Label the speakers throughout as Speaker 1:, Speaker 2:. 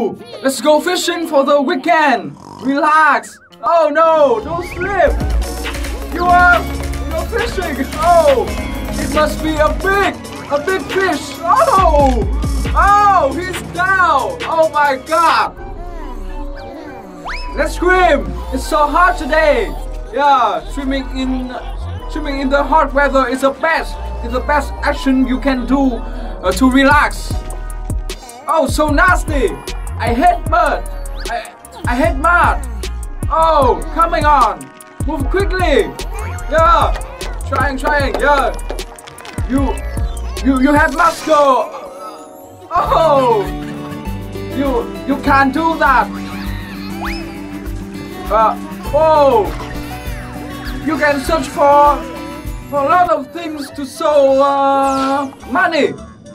Speaker 1: Woo! Let's go fishing for the weekend. Relax. Oh no, don't slip. You're fishing. Oh, it must be a big fish. Oh, he's down. Oh my God. Let's swim. It's so hot today. Yeah, swimming in the hot weather is the best. It's the best action you can do to relax. Oh, so nasty. I hate mud. I hate mud. Oh, coming on. Move quickly. Yeah. Trying. Yeah. You have must go. Oh. You can't do that. Oh. You can search for a lot of things to sow money.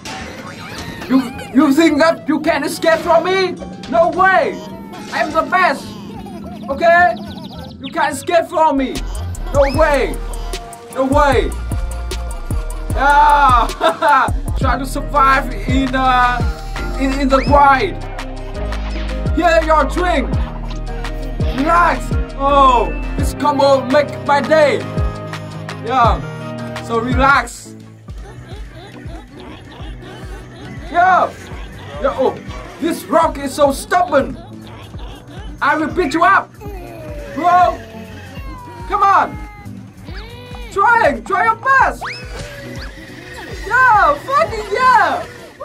Speaker 1: You think that you can escape from me? No way! I'm the best! Okay? You can't escape from me! No way! No way! Yeah! Try to survive in the grind! Here your drink! Relax! Oh! This combo make my day! Yeah! So relax! Yeah! Oh, this rock is so stubborn! I will beat you up! Bro! Come on! Try your best! Yeah! Fucking yeah!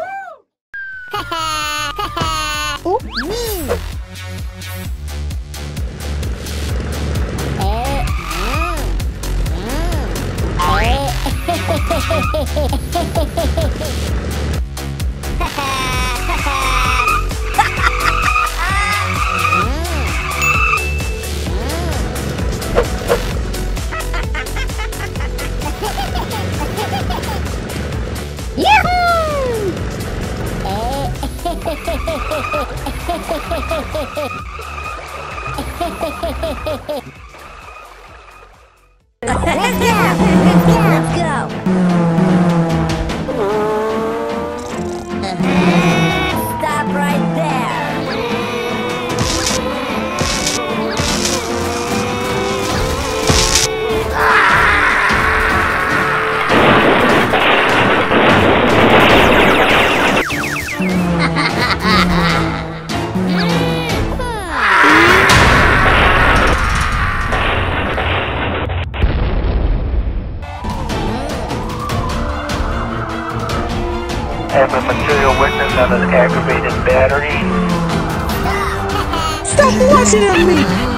Speaker 2: Let's go. Stop right there.
Speaker 3: Have a material witness on an aggravated battery.
Speaker 4: Stop watching at me!